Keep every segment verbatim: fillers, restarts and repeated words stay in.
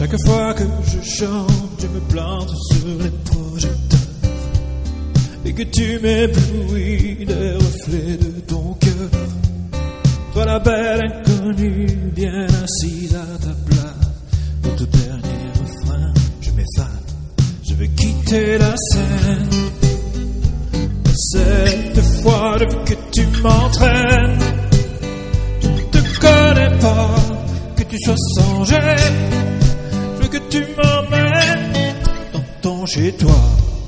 Chaque fois que je chante, je me plante sur les projecteurs et que tu m'éblouis des reflets de ton cœur. Toi la belle inconnue, bien assise à ta place, dans ton dernier refrain, je m'effane, je veux quitter la scène. Cette fois, je veux que tu m'entraînes. Je ne te connais pas, que tu sois sans gêne. Je veux que tu m'emmènes dans ton chez-toi.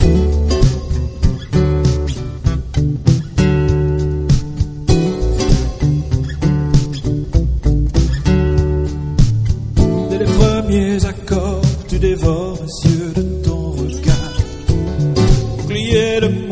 Dès les premiers accords, tu dévores les yeux de ton regard. Bouclier de